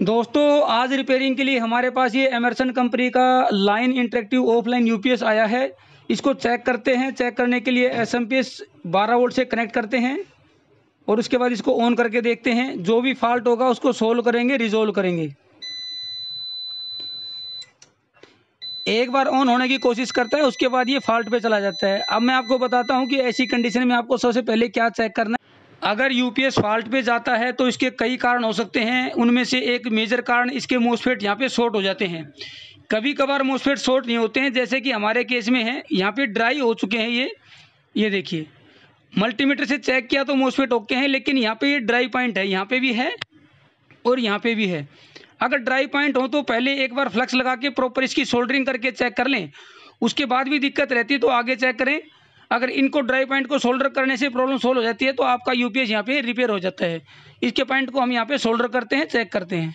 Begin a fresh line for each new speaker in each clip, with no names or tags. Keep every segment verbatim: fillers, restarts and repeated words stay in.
दोस्तों आज रिपेयरिंग के लिए हमारे पास ये एमर्सन कंपनी का लाइन इंटरेक्टिव ऑफलाइन यूपीएस आया है। इसको चेक करते हैं। चेक करने के लिए एसएमपीएस बारह वोल्ट से कनेक्ट करते हैं और उसके बाद इसको ऑन करके देखते हैं। जो भी फॉल्ट होगा उसको सोल्व करेंगे, रिजोल्व करेंगे। एक बार ऑन होने की कोशिश करता है, उसके बाद ये फॉल्ट पे चला जाता है। अब मैं आपको बताता हूँ कि ऐसी कंडीशन में आपको सबसे पहले क्या चेक करना है। अगर यूपीएस फॉल्ट पे जाता है तो इसके कई कारण हो सकते हैं। उनमें से एक मेजर कारण इसके मोसफेट यहाँ पे शॉर्ट हो जाते हैं। कभी कभार मोसफेट शॉर्ट नहीं होते हैं, जैसे कि हमारे केस में है। यहाँ पे ड्राई हो चुके हैं ये ये देखिए, मल्टीमीटर से चेक किया तो मोसफेट ओके हैं, लेकिन यहाँ पे ये ड्राई पॉइंट है। यहाँ पे भी है और यहाँ पे भी है। अगर ड्राई पॉइंट हो तो पहले एक बार फ्लक्स लगा के प्रॉपर इसकी सोल्डरिंग करके चेक कर लें। उसके बाद भी दिक्कत रहती है तो आगे चेक करें। अगर इनको ड्राई पॉइंट को सोल्डर करने से प्रॉब्लम सोल्व हो जाती है तो आपका यूपीएस यहाँ पे रिपेयर हो जाता है। इसके पॉइंट को हम यहाँ पे सोल्डर करते हैं, चेक करते हैं।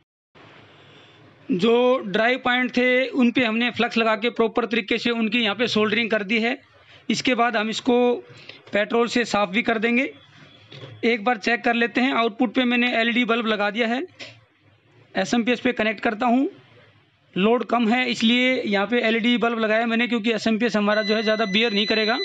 जो ड्राई पॉइंट थे उन पे हमने फ्लक्स लगा के प्रॉपर तरीके से उनकी यहाँ पे सोल्डरिंग कर दी है। इसके बाद हम इसको पेट्रोल से साफ़ भी कर देंगे। एक बार चेक कर लेते हैं। आउटपुट पे मैंने एलईडी बल्ब लगा दिया है। एसएमपीएस पे कनेक्ट करता हूँ। लोड कम है इसलिए यहाँ पे एलईडी बल्ब लगाया मैंने, क्योंकि एसएमपीएस हमारा जो है ज़्यादा बियर नहीं करेगा।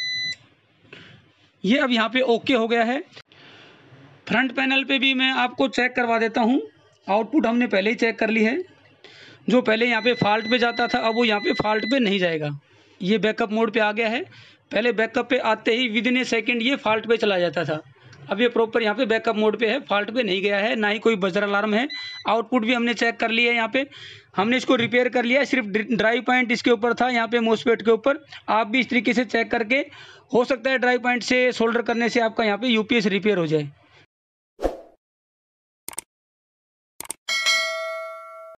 ये अब यहाँ पे ओके हो गया है। फ्रंट पैनल पे भी मैं आपको चेक करवा देता हूँ। आउटपुट हमने पहले ही चेक कर ली है। जो पहले यहाँ पे फॉल्ट पे जाता था अब वो यहाँ पे फॉल्ट पे नहीं जाएगा। ये बैकअप मोड पे आ गया है। पहले बैकअप पे आते ही विद इन ए सेकेंड ये फॉल्ट पे चला जाता था। अब ये प्रॉपर यहाँ पे बैकअप मोड पे है, फॉल्ट पे नहीं गया है, ना ही कोई बजर अलार्म है। आउटपुट भी हमने चेक कर लिया है। यहाँ पे हमने इसको रिपेयर कर लिया है। सिर्फ ड्राई पॉइंट इसके ऊपर था, यहाँ पे मोसफेट के ऊपर। आप भी इस तरीके से चेक करके, हो सकता है ड्राई पॉइंट से सोल्डर करने से आपका यहाँ पे यूपीएस रिपेयर हो जाए।